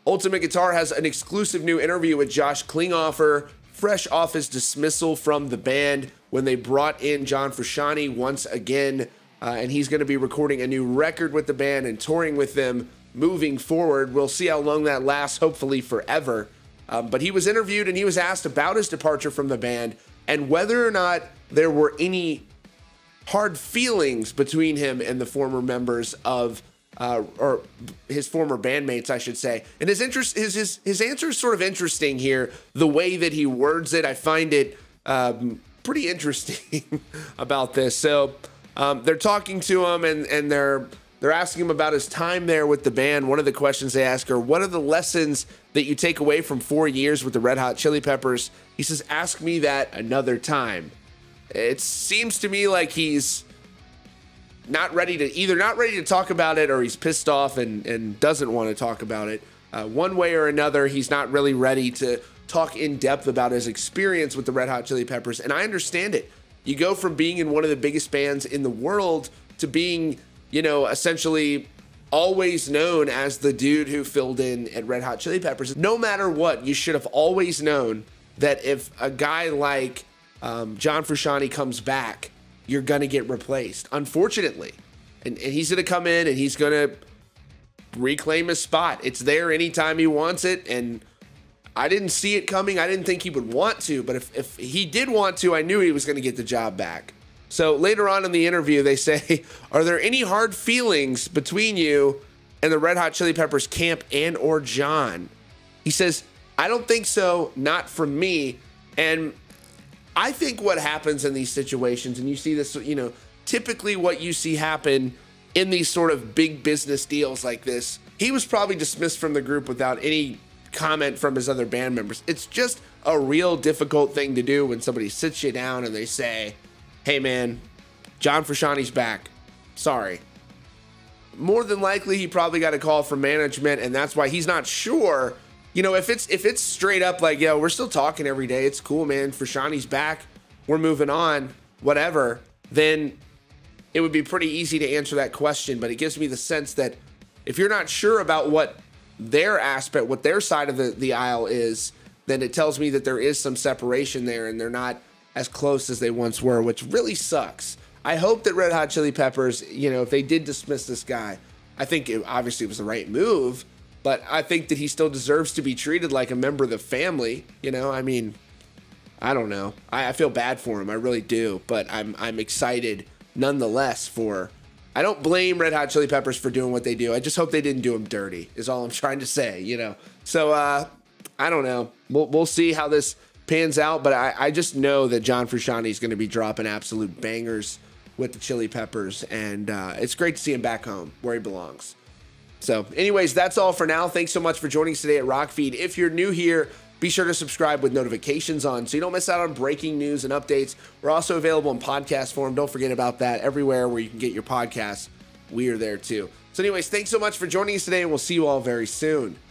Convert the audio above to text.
Ultimate Guitar has an exclusive new interview with Josh Klinghoffer, fresh off his dismissal from the band when they brought in John Frusciante once again. And he's going to be recording a new record with the band and touring with them moving forward. We'll see how long that lasts, hopefully forever. But he was interviewed and he was asked about his departure from the band and whether or not there were any hard feelings between him and the former members of, or his former bandmates, I should say. And his answer is sort of interesting here. The way that he words it, I find it pretty interesting about this. So they're talking to him and they're asking him about his time there with the band. One of the questions they ask are, what are the lessons that you take away from 4 years with the Red Hot Chili Peppers? He says, ask me that another time. It seems to me like he's not ready to talk about it, or he's pissed off and doesn't want to talk about it. One way or another, he's not really ready to talk in depth about his experience with the Red Hot Chili Peppers. And I understand it. You go from being in one of the biggest bands in the world to being, you know, essentially always known as the dude who filled in at Red Hot Chili Peppers. No matter what, you should have always known that if a guy like John Frusciante comes back, you're going to get replaced, unfortunately. And he's going to come in and he's going to reclaim his spot. It's there anytime he wants it. And I didn't see it coming. I didn't think he would want to, but if he did want to, I knew he was going to get the job back. So later on in the interview, they say, are there any hard feelings between you and the Red Hot Chili Peppers camp and or John? He says, I don't think so, not from me. And I think what happens in these situations, and you see this, you know, typically what you see happen in these sort of big business deals like this, he was probably dismissed from the group without any comment from his other band members. It's just a real difficult thing to do when somebody sits you down and they say, hey man, John Frusciante's back. Sorry. More than likely, he probably got a call from management, and that's why he's not sure. You know, if it's straight up like, yo, we're still talking every day, it's cool, man, Frusciante's back, we're moving on, whatever, then it would be pretty easy to answer that question. But it gives me the sense that if you're not sure about what their aspect, what their side of the aisle is, then it tells me that there is some separation there and they're not as close as they once were, which really sucks. I hope that Red Hot Chili Peppers, you know, if they did dismiss this guy, I think obviously it was the right move, but I think that he still deserves to be treated like a member of the family. You know, I mean, I don't know. I feel bad for him. I really do. But I'm excited nonetheless for... I don't blame Red Hot Chili Peppers for doing what they do. I just hope they didn't do him dirty, is all I'm trying to say, you know. So, I don't know. We'll see how this pans out, but I just know that John Frusciante is going to be dropping absolute bangers with the Chili Peppers, and it's great to see him back home where he belongs. So anyways, that's all for now. Thanks so much for joining us today at Rockfeed. If you're new here, be sure to subscribe with notifications on so you don't miss out on breaking news and updates. We're also available in podcast form. Don't forget about that. Everywhere where you can get your podcasts, we are there too. So anyways, thanks so much for joining us today, and we'll see you all very soon.